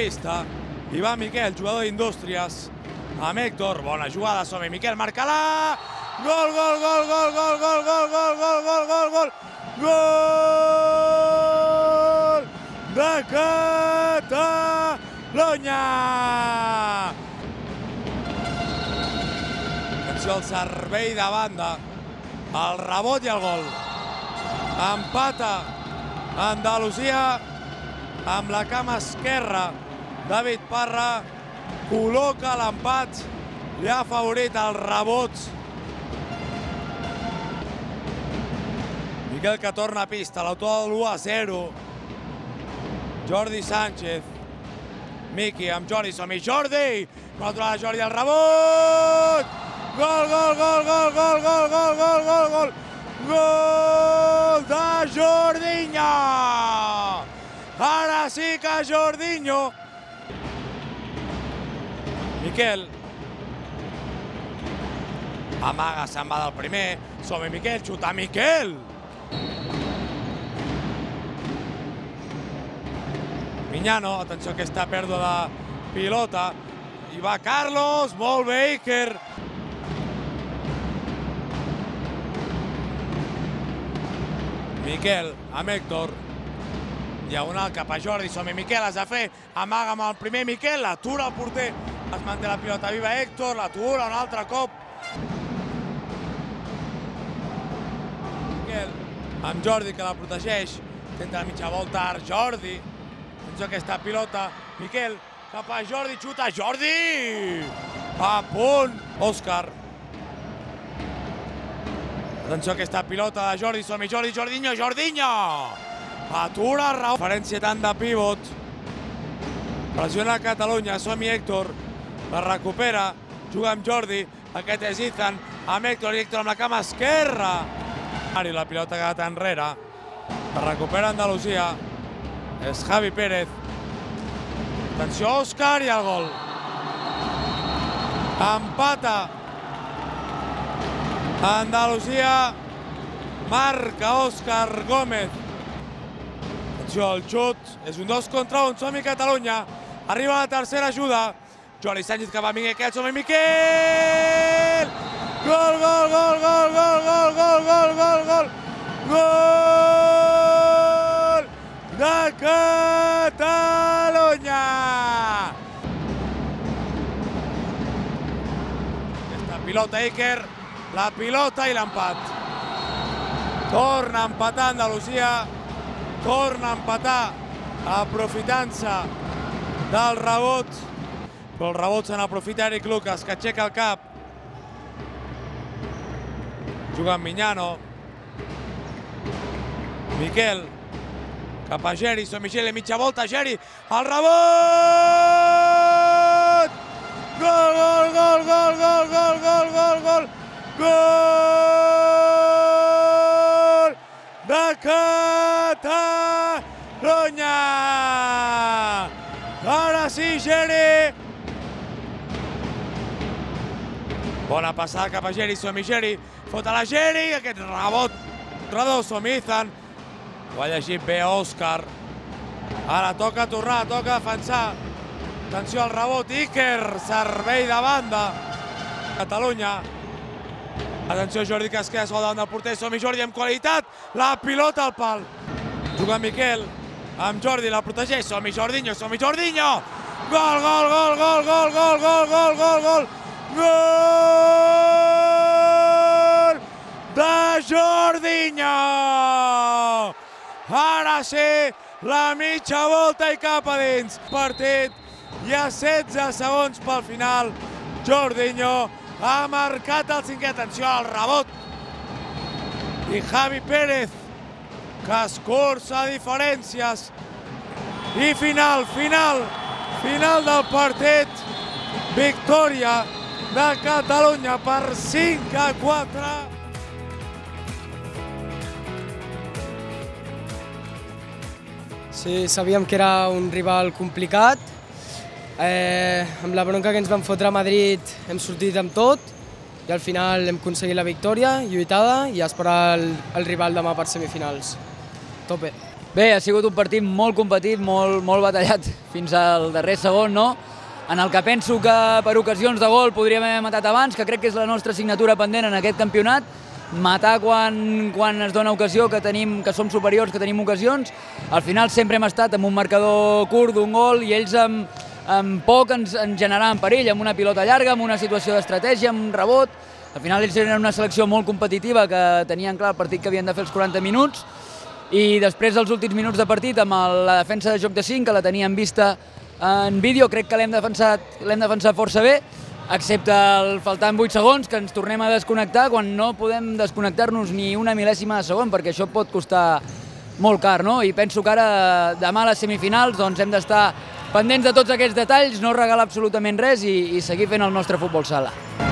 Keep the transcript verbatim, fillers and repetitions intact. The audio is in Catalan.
pista. Hi va Miquel, jugador d'Indústries. Amb Héctor, bona jugada, som-hi. Miquel, marca-la! Gol, gol, gol, gol, gol, gol, gol, gol, gol, gol, gol, gol! Gol de Catalunya! Atenció al servei de banda. El rebot i el gol. Empata Andalusia amb la cama esquerra. David Parra col·loca l'empat, li ha favorit el rebot. Miquel que torna a pista, l'autor de l'u a zero. Jordi Sánchez. Miqui amb Jordi, som-hi Jordi! Controla Jordi el rebot! Gol, gol, gol, gol, gol, gol, gol, gol, gol, gol! Gol de Jordiño! Ara sí que Jordiño! Miquel. Amaga, se'n va del primer. Som-hi Miquel, xuta Miquel! Miñano, atenció a aquesta pèrdua de pilota. Hi va Carlos, molt bé Iker. Miquel amb Héctor. Diagonal cap a Jordi, som-hi Miquel, has de fer. Amaga amb el primer Miquel, l'atura el porter. Es manté la pilota viva Héctor, l'atura un altre cop. Miquel amb Jordi que la protegeix. Tenta la mitja volta Jordi. Atenció a aquesta pilota. Miquel cap a Jordi, xuta Jordi! A punt! Òscar. Atenció a aquesta pilota de Jordi, som-hi Jordi, Jordiño, Jordiño! Atura Raúl. Diferència tant de pivot. Pressiona Catalunya, som-hi Héctor. La recupera, juga amb Jordi. Aquest és Ethan, amb Héctor, i Héctor amb la cama esquerra. La pilota ha quedat enrere. La recupera Andalusia. És Javi Pérez. Atenció, Òscar, i el gol. Empata. Andalusia. Marca Òscar Gómez. Atenció, el xut. És un dos contra un. Som-hi Catalunya. Arriba la tercera ajuda. Jordi Sánchez cap a Miquel. Som-hi Miquel! Gol, gol, gol, gol, gol, gol, gol, gol, gol, gol! Gol de Catalunya! Aquesta pilota Iker, la pilota i l'empat. Torna a empatar Andalusia, torna a empatar aprofitant-se del rebot. Però el rebot se n'aprofita Eric Lucas, que aixeca el cap. Juga amb Miñano. Miquel. Cap a Geri, som Michele, mitja volta, Geri. El rebot! Gol, gol, gol, gol, gol, gol, gol, gol, gol! Gol de Catalunya! Ara sí, Geri! Bona passada cap a Geri, som-hi Geri. Fota la Geri, aquest rebot redó, som-hi Ethan. Ho ha llegit bé Òscar. Ara toca tornar, toca defensar. Atenció al rebot, Iker, servei de banda. Catalunya. Atenció, Jordi que es queda sol davant del porter, som-hi Jordi amb qualitat. La pilota al pal. Juga Miquel amb Jordi, la protegeix, som-hi Jordiño, som-hi Jordiño. Gol, gol, gol, gol, gol, gol, gol, gol, gol, gol. Gol de Jordiño! Ara sí, la mitja volta i cap a dins. Partit, hi ha setze segons pel final. Jordiño ha marcat el cinquè. Atenció al rebot. I Javi Pérez, que escurça diferències. I final, final, final del partit. Victòria de Catalunya per cinc a quatre. Sí, sabíem que era un rival complicat. Eh, amb la bronca que ens van fotre a Madrid hem sortit amb tot i al final hem aconseguit la victòria, lluitada, i a esperar el, el rival demà per semifinals. Tope. Bé, ha sigut un partit molt competit, molt, molt batallat fins al darrer segon, no? En el que penso que per ocasions de gol podríem haver matat abans, que crec que és la nostra assignatura pendent en aquest campionat, matar quan, quan es dona ocasió, que, tenim, que som superiors, que tenim ocasions. Al final sempre hem estat amb un marcador curt d'un gol i ells amb, amb poc ens, ens generaven perill, amb una pilota llarga, amb una situació d'estratègia, amb un rebot. Al final ells eren una selecció molt competitiva que tenien clar el partit que havien de fer els quaranta minuts i després dels últims minuts de partit amb la defensa de joc de cinc, que la teníem vista en vídeo, crec que l'hem defensat, l'hem defensat força bé, excepte el faltant vuit segons, que ens tornem a desconnectar quan no podem desconnectar-nos ni una mil·lèsima de segon, perquè això pot costar molt car, no? I penso que ara, demà a les semifinals, doncs hem d'estar pendents de tots aquests detalls, no regalar absolutament res i, i seguir fent el nostre futbol sala.